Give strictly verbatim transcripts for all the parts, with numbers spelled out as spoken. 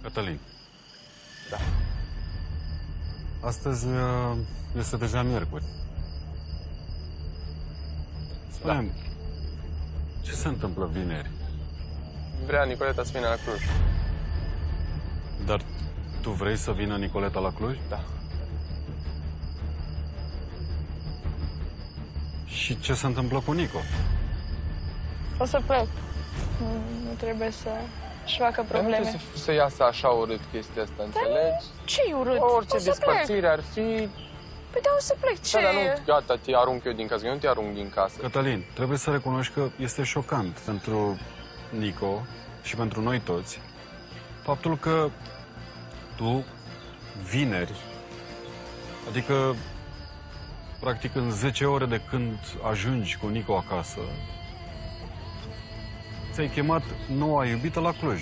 Cătălin. Da. Astăzi uh, este deja miercuri. Spune-mi, da. Ce se întâmplă vineri? Vrea Nicoleta să vină la Cluj. Dar tu vrei să vină Nicoleta la Cluj? Da. Și ce se întâmplă cu Nico? O să plec. Nu, nu trebuie să-și facă probleme. Dar nu trebuie să, să iasă așa urât chestia asta, înțelegi? Ce-i urât? Orice O să despărțire plec. ar fi... Păi da, o să plec. Ce Da, dar nu, gata, te arunc eu din casă, eu nu te arunc din casă. Cătălin, trebuie să recunoști că este șocant pentru Nico și pentru noi toți faptul că tu, vineri, adică practic în zece ore de când ajungi cu Nico acasă, ți-ai chemat noua iubită la Cluj.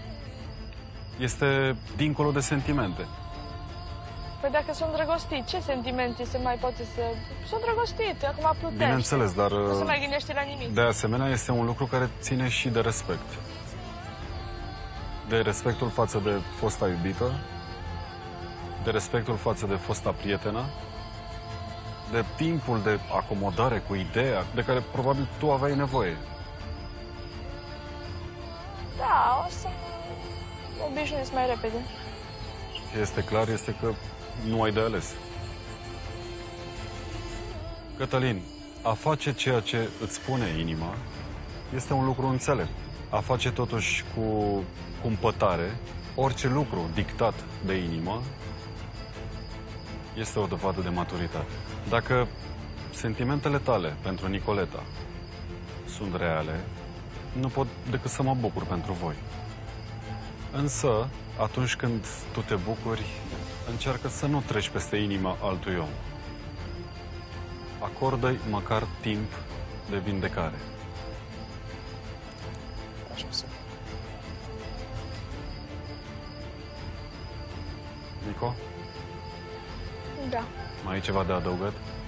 Este dincolo de sentimente. Păi dacă sunt îndrăgostit, ce sentimente se mai poate să... Sunt îndrăgostit, acum plutește. Bineînțeles, dar... Nu se mai gândește la nimic. De asemenea, este un lucru care ține și de respect. De respectul față de fosta iubită, de respectul față de fosta prietenă, de timpul de acomodare cu ideea de care probabil tu aveai nevoie. Da, o să mă obișnuiesc mai repede. Ce este clar este că nu ai de ales. Cătălin, a face ceea ce îți spune inima este un lucru înțelept. A face totuși cu cumpătare orice lucru dictat de inimă este o dovadă de maturitate. Dacă sentimentele tale pentru Nicoleta sunt reale, nu pot decât să mă bucur pentru voi. Însă, atunci când tu te bucuri, încearcă să nu treci peste inima altui om. Acordă-i măcar timp de vindecare. Așa o să fac. Nico, Da. mai ai ceva de adăugat?